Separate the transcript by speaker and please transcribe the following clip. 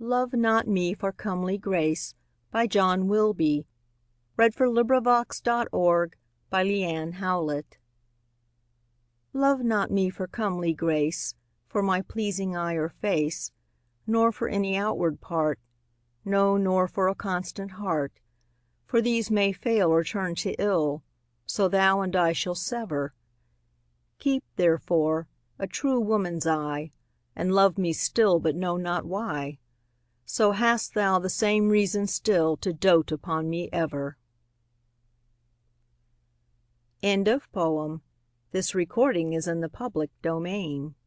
Speaker 1: Love Not Me for Comely Grace by John Wilby (LibriVox.org) Love not me for comely grace, For my pleasing eye or face, Nor for any outward part, No, nor for a constant heart; For these may fail or turn to ill, So thou and I shall sever. Keep, therefore, a true woman's eye, And love me still, but know not why; So hast thou the same reason still To dote upon me ever. End of poem. This recording is in the public domain.